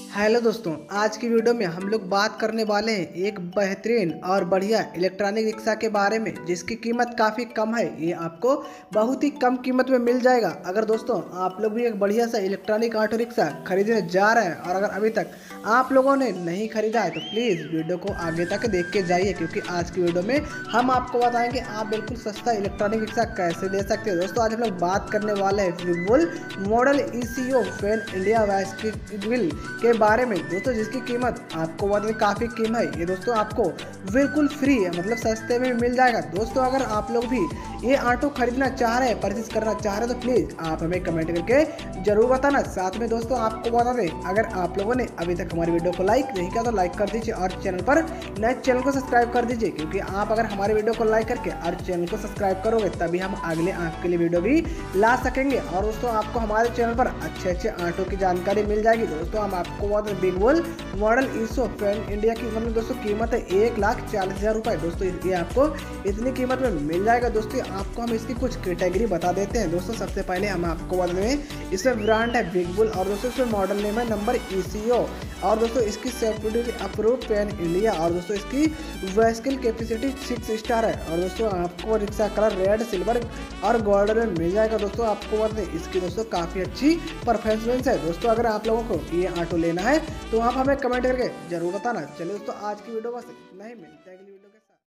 Hello दोस्तों, आज की वीडियो में हम लोग बात करने वाले हैं एक बेहतरीन और बढ़िया इलेक्ट्रॉनिक रिक्शा के बारे में जिसकी कीमत काफ़ी कम है। ये आपको बहुत ही कम कीमत में मिल जाएगा। अगर दोस्तों आप लोग भी एक बढ़िया सा इलेक्ट्रॉनिक ऑटो रिक्शा खरीदने जा रहे हैं और अगर अभी तक आप लोगों ने नहीं खरीदा है तो प्लीज़ वीडियो को आगे तक देख के जाइए, क्योंकि आज की वीडियो में हम आपको बताएंगे आप बिल्कुल सस्ता इलेक्ट्रॉनिक रिक्शा कैसे ले सकते हैं। दोस्तों आज हम लोग बात करने वाले हैं विवुल model ECO fan India bicycle के बारे में दोस्तों, जिसकी कीमत आपको बताने काफ़ी कम है। ये दोस्तों आपको बिल्कुल फ्री है, मतलब सस्ते में मिल जाएगा। दोस्तों अगर आप लोग भी ये ऑटो खरीदना चाह रहे हैं, परचेज करना चाह रहे हैं तो प्लीज़ आप हमें कमेंट करके जरूर बताना। साथ में दोस्तों आपको बता दें, अगर आप लोगों ने अभी तक हमारी वीडियो को लाइक नहीं किया तो लाइक कर दीजिए और चैनल पर नए चैनल को सब्सक्राइब कर दीजिए, क्योंकि आप अगर हमारी वीडियो को लाइक करके और चैनल को सब्सक्राइब करोगे तभी हम अगले आपके लिए वीडियो भी ला सकेंगे। और दोस्तों आपको हमारे चैनल पर अच्छे ऑटो की जानकारी मिल जाएगी। दोस्तों हम आपको बता दें विवुल मॉडल ECO फैन इंडिया की मतलब दोस्तों कीमत है 1,40,000 रुपये। दोस्तों ये आपको इतनी कीमत में मिल जाएगा। दोस्तों आपको हम इसकी कुछ कैटेगरी बता देते हैं। दोस्तों सबसे पहले हम आपको बता दें इसमें ब्रांड है विवुल और दोस्तों इसमें मॉडल नेम है नंबर ECO और दोस्तों इसकी सेफ्टी अप्रूव फैन इंडिया और दोस्तों इसकी व्हीकल कैपेसिटी 6 स्टार है। और दोस्तों आपको रिक्शा कलर रेड, सिल्वर और गोल्डन में मिल जाएगा। दोस्तों आपको बता दें इसकी दोस्तों काफ़ी अच्छी परफॉर्मेंस है। दोस्तों अगर आप लोगों को ये ऑटो लेना है तो आप हमें कमेंट करके जरूर बताना। चलिए दोस्तों आज की वीडियो बस नहीं मिलते अगली वीडियो के